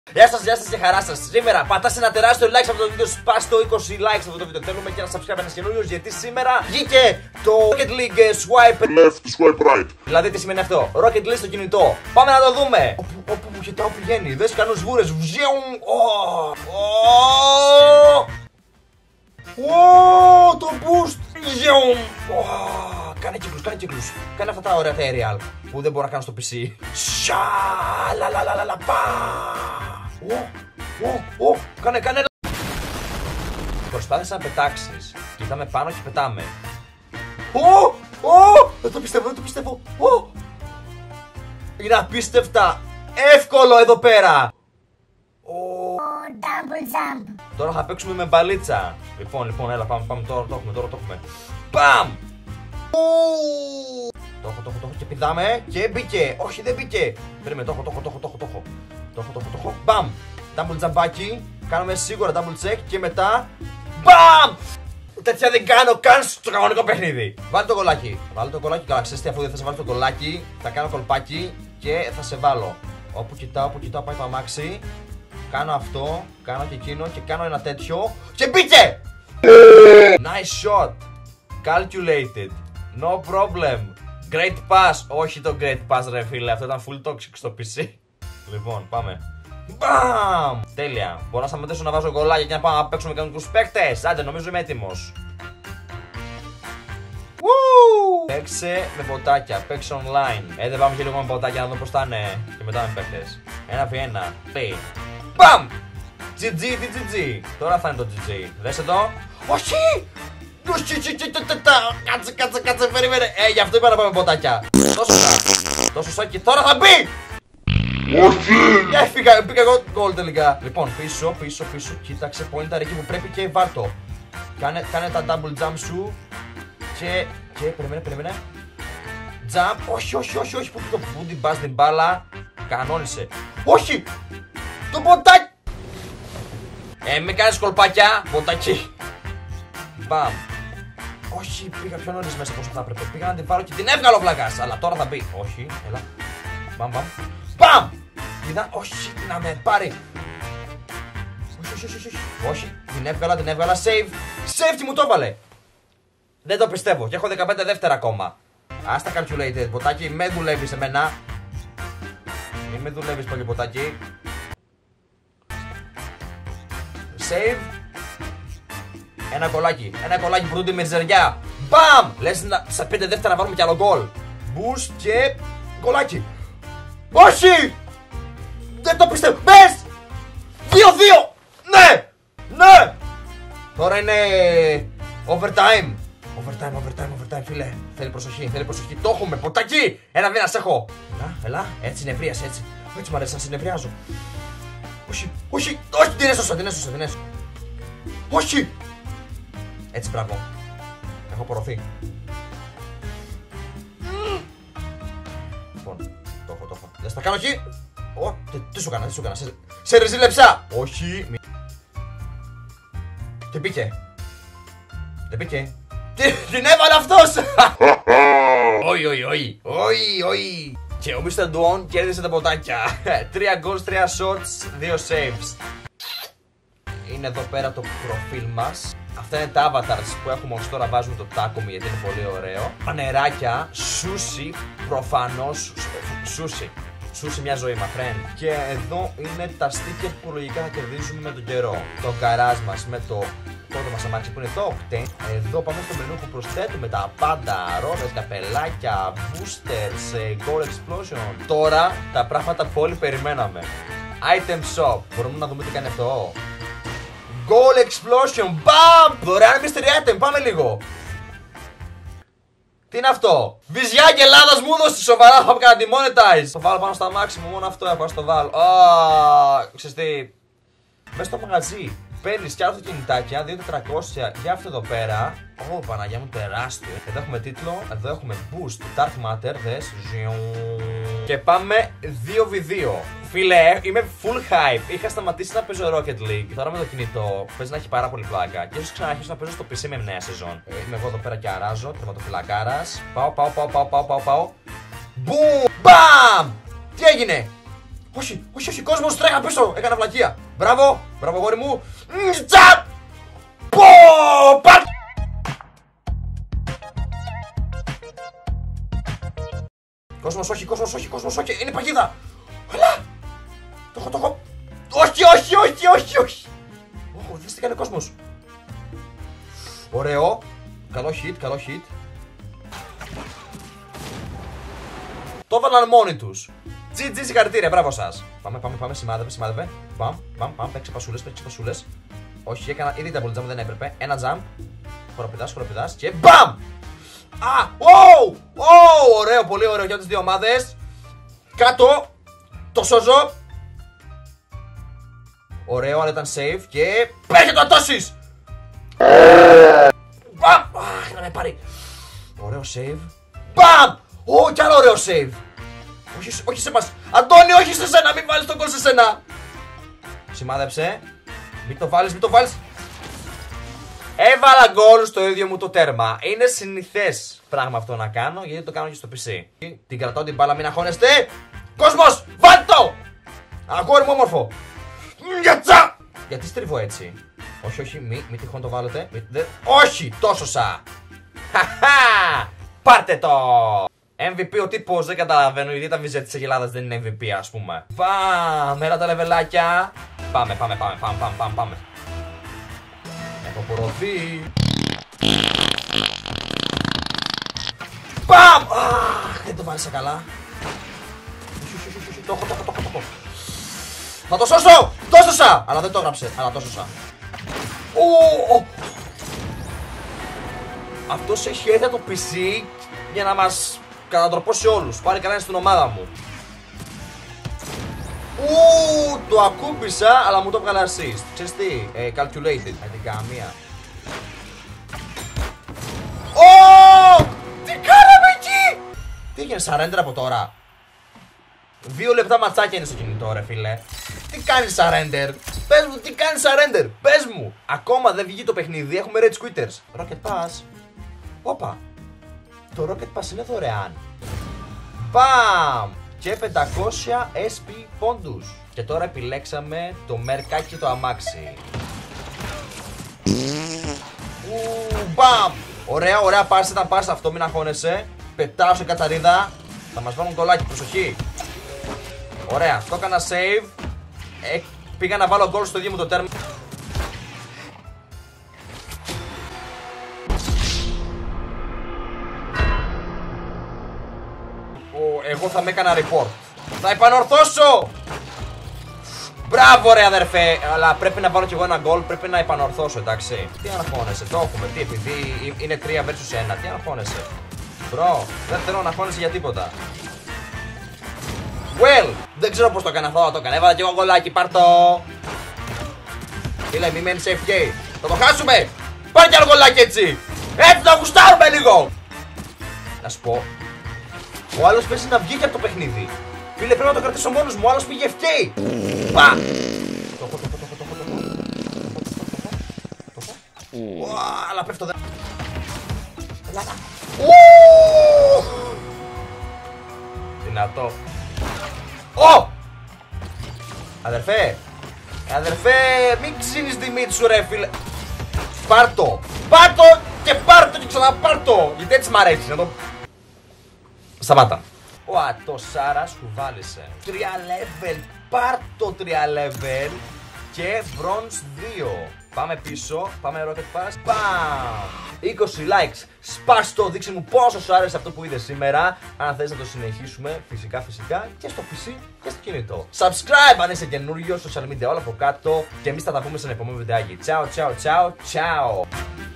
Γεια σας και χαρά σας. Σήμερα πατάς ένα τεράστιο like σε αυτό το βίντεο, σπάς το 20 like σε αυτό το βίντεο. Θέλουμε και ένα subscribe ένας καινούριος, γιατί σήμερα βγήκε το Rocket League Swipe Left, swipe right. Δηλαδή τι σημαίνει αυτό? Rocket League στο κινητό. Πάμε να το δούμε. Όπου μου κοιτάω πηγαίνει. Δες κανούς βούρες. Το boost. Κάνε κύκλους. Κάνε αυτά τα ωραία τα aerial που δεν μπορώ να κάνω στο PC. Κάνε. Προσπάθησα να πετάξεις. Κοιτάμε πάνω και πετάμε. Δεν το πιστεύω. Είναι απίστευτα εύκολο εδώ πέρα. Double jump. Τώρα θα παίξουμε με μπαλίτσα. Λοιπόν, έλα, πάμε τώρα, το έχουμε. Μπαμ! Το έχω και πηδάμε και μπήκε. Όχι, δεν μπήκε. Περίμενε, το έχω. Μπαμ! Double τζαμπάκι. Κάνουμε σίγουρα double check και μετά. Μπαμ! Τέτοια δεν κάνω καν στο κανονικό παιχνίδι. Βάλε το κολλάκι. Καλά, ξέρεις τι, αφού δεν θα σε βάλω το κολλάκι, θα κάνω κολπάκι και θα σε βάλω. Όπου κοιτάω, πάει το αμάξι. Κάνω αυτό, κάνω και εκείνο και κάνω ένα τέτοιο και μπήκε! Nice shot. Calculated. No problem. Great pass. Όχι το great pass ρε φίλε, αυτό ήταν full toxic στο PC. Λοιπόν, πάμε. Μπαμ! Τέλεια. Μπορώ να σταματήσω να βάζω γκολάκια και να πάμε να παίξουμε κανονικούς παίκτες. Άντε, νομίζω είμαι έτοιμος. Παίξε με ποτάκια, παίξε online. Δεν πάμε και λίγο με ποτάκια να δω πως θα είναι. Και μετά με παίκτες. 1v1. Play. Μπαμ! GG. Τώρα θα είναι το GG. Δες εδώ. Όχι! Κάτσε, περίμενε. Γι' αυτό είπα να πάμε ποτάκια. Τόσο σαν και τώρα θα μπει! Όχι! Πήγα εγώ γκολ τελικά. Λοιπόν, πίσω. Κοίταξε pointer εκεί που πρέπει και βάλτο. Κάνε τα double jump σου. Και περίμενε. Jump. Όχι. Πού την πας την μπάλα. Κανόνισε. Όχι! Το ποτάκι! Μην κάνεις κολπάκια. Ποτάκι. Μπαμ. Όχι, πήγα πιο νωρίς μέσα όπως θα έπρεπε. Πήγα να την πάρω και την έβγαλω βλάκας. Αλλά τώρα θα μπει. Όχι, έλα. Μπαμ! Είδα, όχι, να με πάρει. Όχι, την έβγαλα. Save τι μου το έβαλε. Δεν το πιστεύω και έχω 15 δεύτερα ακόμα. Άστα calculated, ποτάκι, με δουλεύεις εμένα. Μη με δουλεύεις πολύ ποτάκι. Save. Ένα κολλάκι που δουν τη μεζεριά. Μπαμ! Λες στα 5 δεύτερα να βάλουμε κι άλλο γκολ. Boost και κολλάκι. Όχι! Δεν το πιστεύω. Μπες! 2-2! Ναι! Τώρα είναι overtime, φίλε. Θέλει προσοχή. Το έχουμε, ποτάκι! Ένα βήνα έχω. Έλα, έτσι νευρίασε, έτσι. Έτσι μου αρέσει να συνευριάζω. Όχι, την έσωσα. Όχι! Έτσι, μπράβο. Έχω πορωθεί. Λοιπόν, το έχω. Λες, τα κάνω εκεί. Τι σου έκανα. Σε ριζίλεψα. Όχι. Και μπήκε. Δεν μπήκε. Την έβαλε αυτός. Όχι. Και ο Mr. Duon κέρδισε τα ποτάκια. 3 goals, 3 shots, 2 saves. Είναι εδώ πέρα το προφίλ μας. Αυτά είναι τα avatars που έχουμε ως τώρα. Βάζουμε το Takumi γιατί είναι πολύ ωραίο. Πανεράκια, sushi, προφανώς sushi μια ζωή, my friend. Και εδώ είναι τα sticker που λογικά θα κερδίζουμε με τον καιρό. Το γκαράζ μας με το πρώτο μας αμάξι που είναι το Octane. Εδώ πάμε στο μενού που προσθέτουμε τα πάντα. Ρόδες, καπελάκια, boosters, goal explosion. Τώρα τα πράγματα που όλοι περιμέναμε. Item shop. Μπορούμε να δούμε τι κάνει αυτό. Goal explosion. Μπαμ! Δωρεάν mystery item. Πάμε λίγο. Τι είναι αυτό? Βυζιά και Ελλάδας μου δώσει σοβαρά. Θα κάνω τη monetize. Το βάλω πάνω στα μάξι μου. Μόνο αυτό έχω. Ας το βάλω. Ξέρεις τι? Μέσα στο μαγαζί παίρνεις κι άλλο αυτοκινητάκια 2.400 για αυτό εδώ πέρα. Παναγιά μου, τεράστιο. Εδώ έχουμε τίτλο. Εδώ έχουμε boost. Dark matter. Δες. Και πάμε 2v2. Φίλε, είμαι full hype. Είχα σταματήσει να παίζω Rocket League. Τώρα με το κινητό παίζει να έχει πάρα πολύ πλάκα. Και ίσως ξαναρχίσω να παίζω στο PC με νέα σεζόν. Είμαι εγώ εδώ πέρα και αράζω. Τερματοφυλακάρας. Πάω. Μπουμ! Μπαμ! Τι έγινε? Όχι, όχι, όχι, κόσμος, τρέχα πίσω. Έκανα βλακεία. Μπράβο, μπράβο, γόρι μου. Τσαπ! Πω! Πατ! Κόσμος, όχι, κόσμος, όχι, κόσμος, όχι. Είναι παγίδα. Έλα! Το έχω. Όχι, όχι, όχι, όχι, όχι. Δες τι κάνει ο κόσμος. Ωραίο. Καλό hit, καλό hit. Το έβαλαν μόνοι τους. GG, συγχαρητήρια, μπράβο σας. Πάμε, σημάδευε. Πάμε, παίξε πασούλες. Όχι, έκανα ήδη double jump, δεν έπρεπε. Ένα jump. Χοροπηδάς και BAM! Ωραίο, πολύ ωραίο για τις δύο ομάδες. Κάτω. Το σώζω. Ωραίο, αλλά ήταν safe και παίρνει το ατώσεις! Αχ, να με πάρει. Ωραίο save. Μπαμ! Κι άλλο ωραίο save. Όχι σε μας. Αντώνη, όχι σε σένα, μην βάλεις τον κόλ σε σένα. Σημάδεψε. Μην το βάλεις. Έβαλα γκολ στο ίδιο μου το τέρμα. Είναι συνηθές πράγμα αυτό να κάνω, γιατί το κάνω και στο PC. Την κρατάω την μπάλα, μην αγχώνεστε. Κόσμος, βάλτε το! Αγόρι μου όμορφο. Γιατσά! Γιατί στρίβω έτσι? Όχι, μη τυχόν το βάλετε. Όχι, τόσο σα. Χαχά! Πάρτε το! MVP ο τύπος, δεν καταλαβαίνω, γιατί τα βυζέ της Αγελάδας δεν είναι MVP, ας πούμε. Πάμε, έλα τα λεβελάκια. Πάμε. Έχω πορωθεί. Παμ! Δεν το βάλισα καλά. Το έχω. Θα το σώσω! Το σώσα! Αλλά δεν το έγραψε, αλλά το σώσα. Αυτός έχει έρθει το PC για να μας κατατροπώσει όλους. Πάρει κανένα στην ομάδα μου. Το ακούμπησα, αλλά μου το έβγαλε assist. Ξέρεις τι, calculated. Με την καμία. Τι κάναμε εκεί! Τι έγινε, surrender από τώρα? 2 λεπτά ματσάκια είναι στο κινητό, ρε φίλε. Τι κάνεις surrender? Πες μου, τι κάνεις surrender? Πες μου. Ακόμα δεν βγει το παιχνίδι, έχουμε rage quitters. Rocket Pass. Όπα. Το Rocket Pass είναι δωρεάν. Μπαμ! Και 500 SP πόντους. Και τώρα επιλέξαμε το μερκάκι και το αμάξι. Μπαμ! Ωραία pass, ήταν pass αυτό, μην αγχώνεσαι. Πετάω σε κατσαρίδα. Θα μας βάλουν κολλάκι, προσοχή. Ωραία, το έκανα save. Πήγα να βάλω γκολ στο ίδιο μου το τέρμα. Εγώ θα με έκανα report. Θα επανορθώσω! Μπράβο ρε αδερφέ! Αλλά πρέπει να βάλω κι εγώ ένα γκολ, πρέπει να επανορθώσω, εντάξει. Τι αναχώνεσαι, το έχουμε, τι, επειδή είναι 3 versus 1, τι αναχώνεσαι? Μπρο, δεν θέλω να αγχώνεσαι για τίποτα. Well, δεν ξέρω πως το έκανα, αυτό το έκανα. Έβαλα κι εγώ γκολάκι, πάρ' το. Φίλε, μη μένεις AFK. Θα το χάσουμε! Πάρε κι άλλο γκολάκι έτσι! Έτσι να γουστάρουμε λίγο! Να σου πω, ο άλλος παίζει να βγει και από το παιχνίδι. Φίλε, πρέπει να το κρατήσω μόνος μου, ο άλλος πήγε FK. Πα! Το έχω. Αλλά πέφτω δεν. Ελάτα. Δυνατό. Αδερφέ, μην ξύνεις τη μύτη σου ρε φίλε. Πάρτο και πάρτο και ξαναπάρτο. Γιατί έτσι μ' αρέσει να το... Σταμάτα. Το Σάρα σου βάλισε 3 level, πάρτο 3 level και bronze 2. Πάμε πίσω, πάμε rocket pass, μπαμ! 20 likes, σπάστο, δείξε μου πόσο σου άρεσε αυτό που είδες σήμερα. Αν θες να το συνεχίσουμε, φυσικά και στο PC και στο κινητό. Subscribe αν είσαι καινούριο, social media όλα από κάτω. Και εμείς θα τα πούμε σε ένα επόμενο βιντεάκι. Ciao.